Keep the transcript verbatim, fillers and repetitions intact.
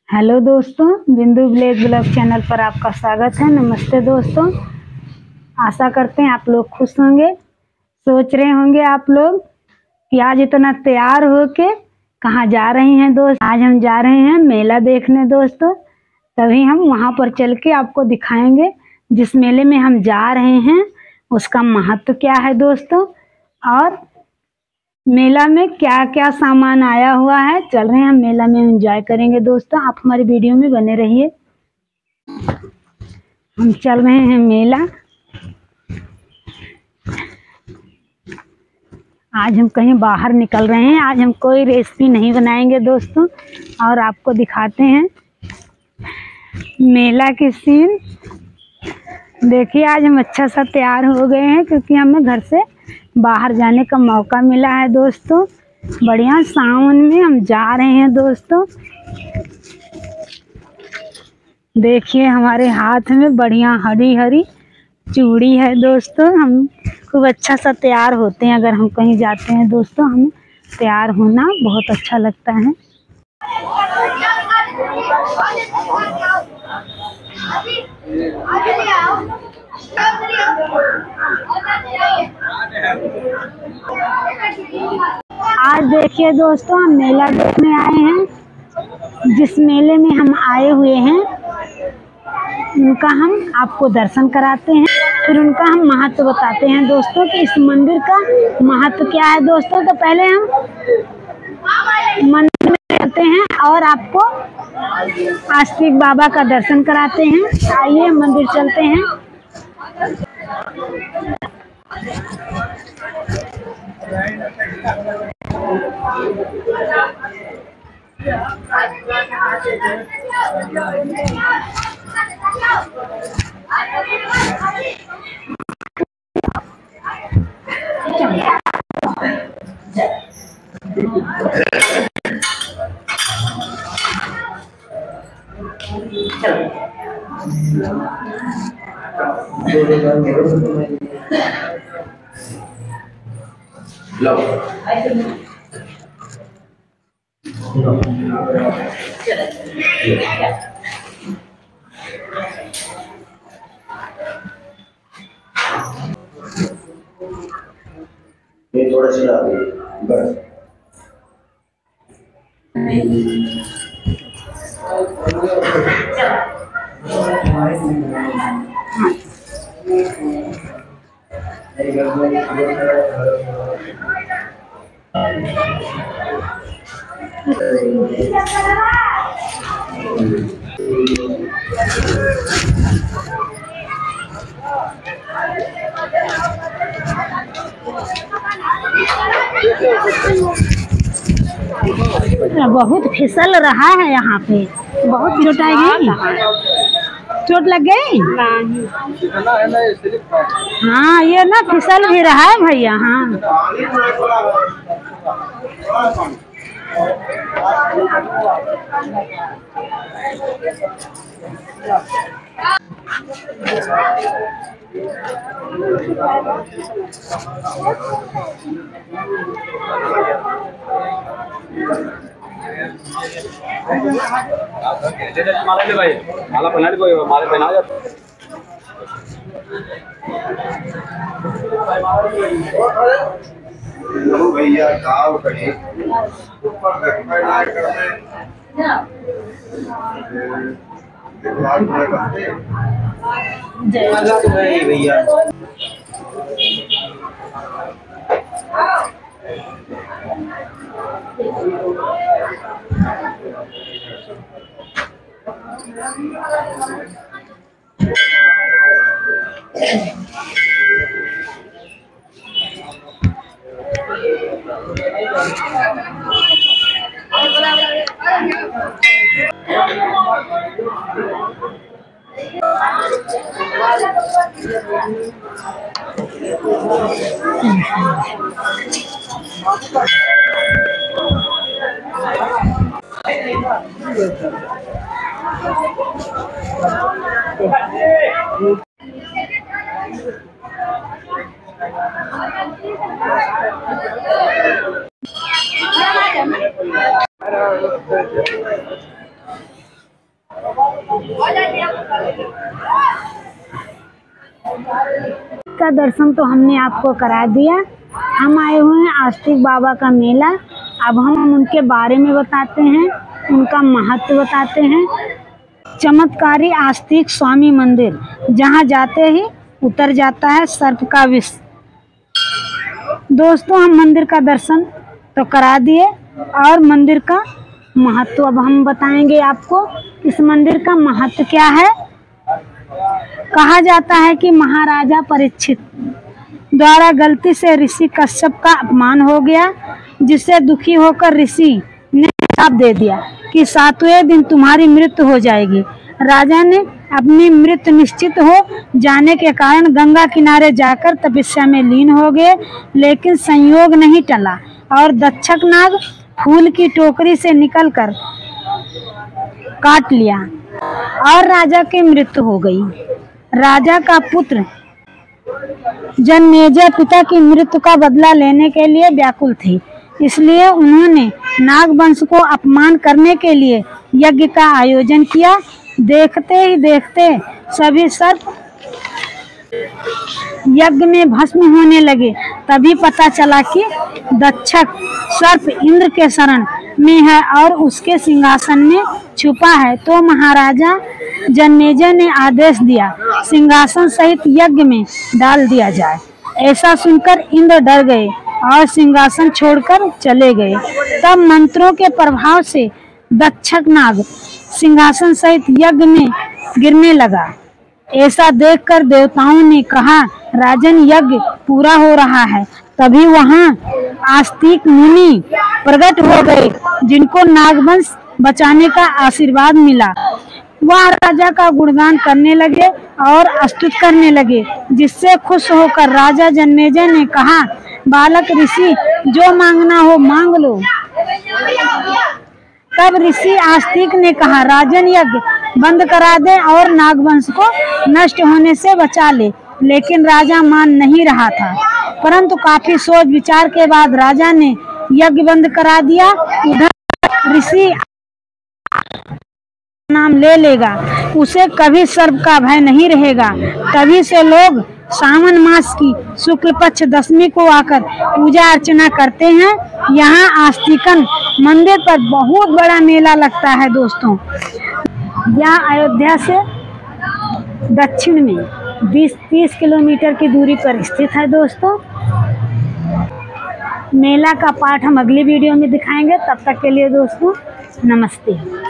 Hello दोस्तों, बिंदु village blog channel पर आपका स्वागत है। नमस्ते दोस्तों, आशा करते हैं आप लोग खुश होंगे। सोच रहे होंगे आप लोग कि आज इतना तैयार होके कहाँ जा रही हैं दोस्त। आज हम जा रहे हैं मेला देखने दोस्तों। तभी हम वहाँ पर चल के आपको दिखाएंगे जिस मेले में हम जा रहे हैं उसका महत्व क्या है दोस्तों, और मेला में क्या क्या सामान आया हुआ है। चल रहे हैं हम मेला में, एंजॉय करेंगे दोस्तों। आप हमारी वीडियो में बने रहिए। हम चल रहे हैं मेला। आज हम कहीं बाहर निकल रहे हैं। आज हम कोई रेसिपी नहीं बनाएंगे दोस्तों, और आपको दिखाते हैं मेला की सीन। देखिए, आज हम अच्छा सा तैयार हो गए हैं क्योंकि हमें घर से बाहर जाने का मौका मिला है दोस्तों। बढ़िया सावन में हम जा रहे हैं दोस्तों। देखिए, हमारे हाथ में बढ़िया हरी हरी चूड़ी है दोस्तों। हम खूब अच्छा सा तैयार होते हैं अगर हम कहीं जाते हैं दोस्तों। हमें तैयार होना बहुत अच्छा लगता है। आज देखिए दोस्तों, हम मेला देखने आए हैं। जिस मेले में हम आए हुए हैं उनका हम आपको दर्शन कराते हैं, फिर उनका हम महत्व बताते हैं दोस्तों कि इस मंदिर का महत्व क्या है दोस्तों। तो पहले हम मंदिर में जाते हैं और आपको आस्तिक बाबा का दर्शन कराते हैं। आइए मंदिर चलते हैं। लो ये थोड़ा सा बस बहुत फिसल रहा है यहाँ पे, बहुत चोट आएगी। चोट लग गई? हाँ, ये ना फिसल भी रहा है भैया। हाँ, माला ले भाई, माला पहना ले भाई, माला पहना जा। भैया गाँव कहीं ऊपर भैया का दर्शन तो हमने आपको करा दिया। हम आए हुए हैं आस्तिक बाबा का मेला। अब हम उनके बारे में बताते हैं, उनका महत्व बताते हैं। चमत्कारी आस्तिक स्वामी मंदिर, जहां जाते ही उतर जाता है सर्प का विष। दोस्तों, हम मंदिर का दर्शन तो करा दिए और मंदिर का महत्व अब हम बताएंगे आपको। इस मंदिर का महत्व क्या है। कहा जाता है कि महाराजा परीक्षित द्वारा गलती से ऋषि कश्यप का अपमान हो गया, जिससे दुखी होकर ऋषि ने श्राप दे दिया कि सातवें दिन तुम्हारी मृत्यु हो जाएगी। राजा ने अपनी मृत्यु निश्चित हो जाने के कारण गंगा किनारे जाकर तपस्या में लीन हो गए, लेकिन संयोग नहीं टला और दक्षक नाग फूल की टोकरी से निकलकर काट लिया और राजा की मृत्यु हो गई। राजा का पुत्र जन्मेजय पिता की मृत्यु का बदला लेने के लिए व्याकुल थे, इसलिए उन्होंने नागवंश को अपमान करने के लिए यज्ञ का आयोजन किया। देखते ही देखते सभी सर्प यज्ञ में भस्म होने लगे। तभी पता चला कि दक्षक सर्प इंद्र के शरण में है और उसके सिंहासन में छुपा है। तो महाराजा जन्मेजय ने आदेश दिया सिंहासन सहित यज्ञ में डाल दिया जाए। ऐसा सुनकर इंद्र डर गए और सिंहासन छोड़कर चले गए। तब मंत्रों के प्रभाव से दक्षक नाग सिंहासन सहित यज्ञ में गिरने लगा। ऐसा देखकर देवताओं ने कहा, राजन, यज्ञ पूरा हो रहा है। तभी वहां आस्तिक मुनि प्रकट हो गए, जिनको नागवंश बचाने का आशीर्वाद मिला। वह राजा का गुणगान करने लगे और स्तुति करने लगे, जिससे खुश होकर राजा जन्मेजय ने कहा, बालक ऋषि, जो मांगना हो मांग लो। तब ऋषि आस्तिक ने कहा, राजन, यज्ञ बंद करा दे और नागवंश को नष्ट होने से बचा ले। लेकिन राजा मान नहीं रहा था, परंतु काफी सोच विचार के बाद राजा ने यज्ञ बंद करा दिया। उधर ऋषि नाम ले लेगा, उसे कभी सर्प का भय नहीं रहेगा। तभी से लोग सावन मास की शुक्ल पक्ष दशमी को आकर पूजा अर्चना करते हैं। यहाँ आस्तिकन मंदिर पर बहुत बड़ा मेला लगता है दोस्तों। यह अयोध्या से दक्षिण में बीस तीस किलोमीटर की दूरी पर स्थित है दोस्तों। मेला का पाठ हम अगली वीडियो में दिखाएंगे। तब तक के लिए दोस्तों नमस्ते।